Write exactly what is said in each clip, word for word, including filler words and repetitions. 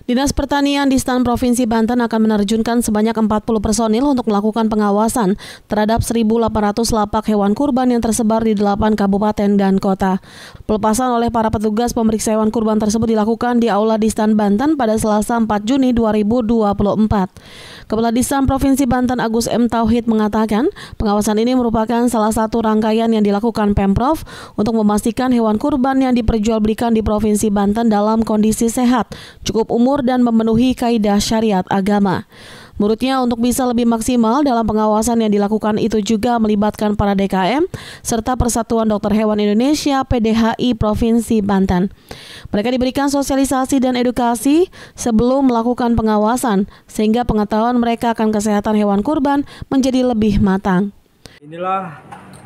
Dinas Pertanian di Stan Provinsi Banten akan menerjunkan sebanyak empat puluh personil untuk melakukan pengawasan terhadap seribu delapan ratus lapak hewan kurban yang tersebar di delapan kabupaten dan kota. Pelepasan oleh para petugas pemeriksa hewan kurban tersebut dilakukan di Aula Distan Banten pada Selasa empat Juni dua ribu dua puluh empat. Kepala Distan Provinsi Banten Agus M. Tauhid mengatakan pengawasan ini merupakan salah satu rangkaian yang dilakukan Pemprov untuk memastikan hewan kurban yang diperjualbelikan di Provinsi Banten dalam kondisi sehat, cukup umur dan memenuhi kaidah syariat agama. Menurutnya untuk bisa lebih maksimal dalam pengawasan yang dilakukan itu juga melibatkan para D K M serta Persatuan Dokter Hewan Indonesia P D H I Provinsi Banten. Mereka diberikan sosialisasi dan edukasi sebelum melakukan pengawasan sehingga pengetahuan mereka akan kesehatan hewan kurban menjadi lebih matang. Inilah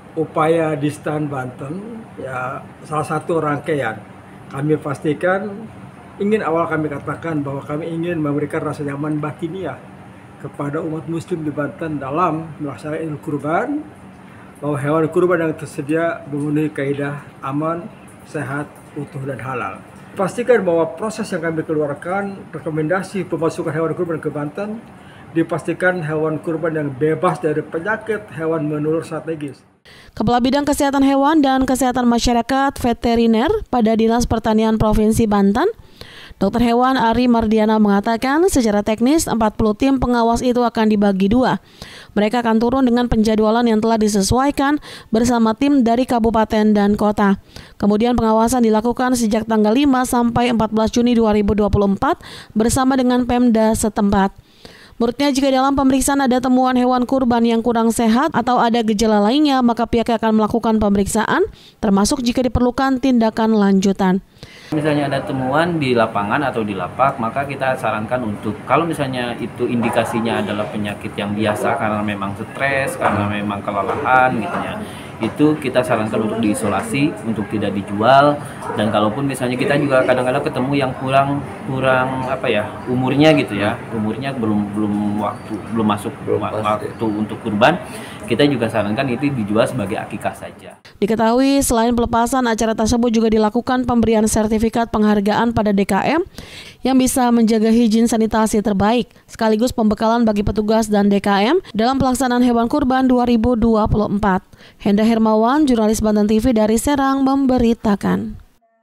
upaya Distan Banten, ya salah satu rangkaian. Kami pastikan, ingin awal kami katakan bahwa kami ingin memberikan rasa nyaman batiniah kepada umat muslim di Banten dalam melaksanakan Idul Kurban, bahwa hewan kurban yang tersedia memenuhi kaidah aman, sehat, utuh dan halal. Pastikan bahwa proses yang kami keluarkan, rekomendasi pemasukan hewan kurban ke Banten, dipastikan hewan kurban yang bebas dari penyakit hewan menular strategis. Kepala Bidang Kesehatan Hewan dan Kesehatan Masyarakat Veteriner pada Dinas Pertanian Provinsi Banten, Dokter Hewan Ari Mardiana mengatakan secara teknis empat puluh tim pengawas itu akan dibagi dua. Mereka akan turun dengan penjadwalan yang telah disesuaikan bersama tim dari kabupaten dan kota. Kemudian pengawasan dilakukan sejak tanggal lima sampai empat belas Juni dua ribu dua puluh empat bersama dengan Pemda setempat. Menurutnya jika dalam pemeriksaan ada temuan hewan kurban yang kurang sehat atau ada gejala lainnya, maka pihak akan melakukan pemeriksaan, termasuk jika diperlukan tindakan lanjutan. Misalnya ada temuan di lapangan atau di lapak, maka kita sarankan untuk, kalau misalnya itu indikasinya adalah penyakit yang biasa karena memang stres, karena memang kelelahan gitu ya, itu kita sarankan untuk diisolasi, untuk tidak dijual. Dan kalaupun misalnya kita juga kadang-kadang ketemu yang kurang kurang apa ya umurnya gitu ya, umurnya belum belum waktu belum masuk belum waktu untuk kurban, kita juga sarankan itu dijual sebagai akikah saja. Diketahui selain pelepasan, acara tersebut juga dilakukan pemberian sertifikat penghargaan pada D K M yang bisa menjaga higien sanitasi terbaik, sekaligus pembekalan bagi petugas dan D K M dalam pelaksanaan hewan kurban dua ribu dua puluh empat. Henda Hermawan, jurnalis Banten T V dari Serang memberitakan.